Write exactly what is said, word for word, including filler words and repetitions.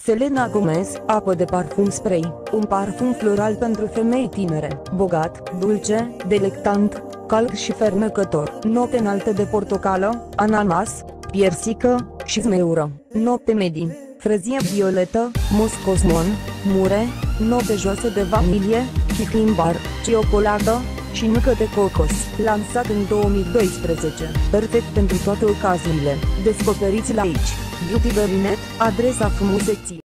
Selena Gomez, apă de parfum spray, un parfum floral pentru femei tinere, bogat, dulce, delectant, cald și fermecător. Note înalte de portocală, ananas, piersică și zmeură. Note medii, frezie violetă, muscosmon, mure, note joase de vanilie, chihimbar, ciocolată și nucă de cocos. Lansat în două mii doisprezece, perfect pentru toate ocaziile. Descoperiți-l aici. Beauty Very Net, adresa frumuseții.